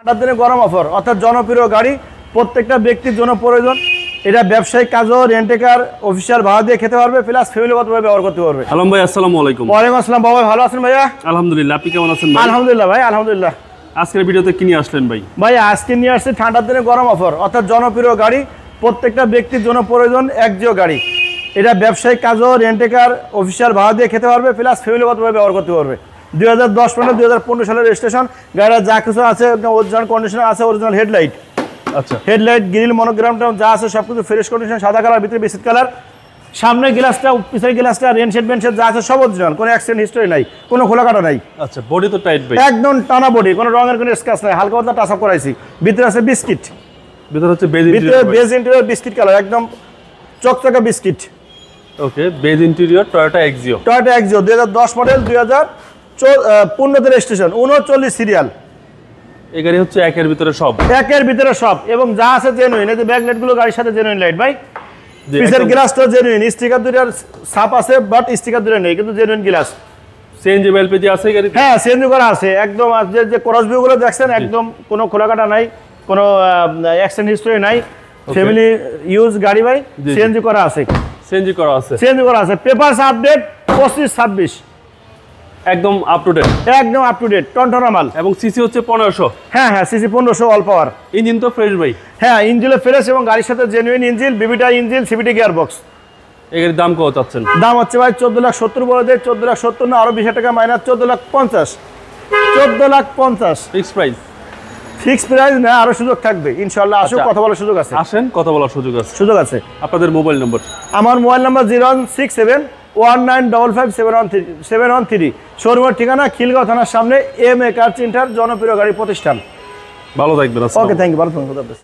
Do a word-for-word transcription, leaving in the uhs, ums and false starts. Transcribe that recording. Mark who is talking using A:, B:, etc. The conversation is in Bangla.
A: ঠান্ডার দিনে গরম অফার অর্থাৎ জনপ্রিয় গাড়ি প্রত্যেকটা ব্যক্তির জন্য প্রয়োজন। এটা ব্যবসায়িক কাজও, রেন্টে কার, অফিসিয়াল ভাড়া দিয়ে খেতে পারবে, প্লাস ফ্যামিলিগতভাবে ব্যবহার করতে পারবে।
B: আলম ভাই আসসালামু আলাইকুম।
A: ওয়ালাইকুম আসসালাম। বাবা ভালো আছেন ভাইয়া?
B: আলহামদুলিল্লাহ, আপনি কেমন আছেন ভাই?
A: আলহামদুলিল্লাহ ভাই, আলহামদুলিল্লাহ।
B: আজকের ভিডিওতে কি নিয়ে আসলেন ভাই?
A: ভাই আজকে নিয়ে আসছে ঠান্ডার দিনে গরম অফার অর্থাৎ জনপ্রিয় গাড়ি প্রত্যেকটা ব্যক্তির জন্য প্রয়োজন। একজিও গাড়ি, এটা ব্যবসায়িক কাজও, রেন্টে কার, অফিসিয়াল ভাড়া দিয়ে খেতে পারবে, প্লাস ফ্যামিলিগতভাবে ব্যবহার করতে পারবে। দুই হাজার দশ পনেরো দুই হাজার পনেরো সালের রেজিস্ট্রেশন, গাড়িটা যা কিছু আছে অরিজিনাল কন্ডিশনে আছে। অরিজিনাল হেডলাইট,
B: আচ্ছা
A: হেডলাইট, গ্রিল, মনোগ্রামটা যা আছে সব কিছু ফ্রেশ কন্ডিশন, সাদা কালার, ভিতরে বিস্কিট কালার। সামনে গ্লাসটা, পিছনের গ্লাসটা, রেনশেড বেনশেড যা আছে সব অরিজিনাল, কোনো অ্যাক্সিডেন্ট হিস্টরি নাই, কোনো খোলা কাটা নাই।
B: আচ্ছা, বডি তো টাইট ভাই,
A: একদম টানা বডি, কোনো রঙের কোনো স্ক্র্যাচ নাই, হালকা পাতলা টাচ আপ করাইছি। ভিতরে আছে বিস্কিট,
B: ভিতরে হচ্ছে বেজ
A: ভিতরে
B: interior,
A: beige interior biscuit colour, একদম চকচকা biscuit.
B: Okay, beige interior, Toyota Axio,
A: Toyota Axio দুই হাজার দশ মডেল, দুই হাজার পনেরোতে রেজিস্ট্রেশন, উনচল্লিশ সিরিয়াল।
B: এই গাড়ি হচ্ছে একের ভিতরে সব,
A: একের ভিতরে সব, এবং যা আছে জেনুইন। এই যে ব্যাক লাইট গুলো গাড়ির সাথে জেনুইন লাইট ভাই।
B: জি,
A: পিছের
B: একদম।
A: গ্লাসটা জেনুইন, স্টিকার দুইটার ছাপ আছে, বাট স্টিকার দুটো নেই, কিন্তু জেনুইন গ্লাস।
B: সিএনজি এলপিজি আছে এই গাড়িতে?
A: হ্যাঁ, সিএনজি করা আছে একদম। আর যে যে ক্রস ভিউ গুলো দেখছেন একদম কোনো খোলাকাটা নাই, কোনো অ্যাক্সিডেন্ট হিস্টরি নাই, ফ্যামিলি ইউজ গাড়ি ভাই।
B: জি,
A: সিএনজি করা আছে,
B: সিএনজি করা আছে,
A: সিএনজি করা আছে। পেপারস আপডেট পঁচিশ ছাব্বিশ,
B: একদম আপ টু ডেট,
A: একদম আপ টু ডেট, টনটনা মাল।
B: এবং সিসি হচ্ছে পনেরোশো।
A: হ্যাঁ হ্যাঁ, সিসি পনেরোশো, অল পাওয়ার।
B: ইঞ্জিন তো ফ্রেশ ভাই?
A: হ্যাঁ, ইঞ্জিনে ফ্রেশ এবং গাড়ির সাথে জেনুইন ইঞ্জিন, বিবিটা ইঞ্জিন, সিবিটি গিয়ার বক্স।
B: এই গাড়ির দাম কত চাচ্ছেন?
A: দাম হচ্ছে ভাই চোদ্দ লাখ সত্তর বলে দেয়, চোদ্দ লাখ সত্তর না, আরো বিশ হাজার টাকা মাইনাস, চোদ্দ লাখ পঞ্চাশ। চোদ্দ লাখ পঞ্চাশ
B: ফিক্সড প্রাইস?
A: ফিক্স প্রাইস না, আরো সুযোগ থাকবে ইনশাল্লাহ। আসুক,
B: আচ্ছা,
A: কথা বলার সুযোগ আছে,
B: আসেন, কথা বলার সুযোগ আছে,
A: সুযোগ আছে।
B: আপনাদের মোবাইল নম্বর?
A: আমার mobile number zero one six seven one nine double five seven one three seven one three শোরুমের ঠিকানা খিলগাঁও থানার সামনে, এম এ কার চেন্টার, জনপ্রিয় গাড়ি প্রতিষ্ঠান।
B: ভালো থাকবেন।
A: ওকে, থ্যাংক ইউ, ভালো থাকবেন।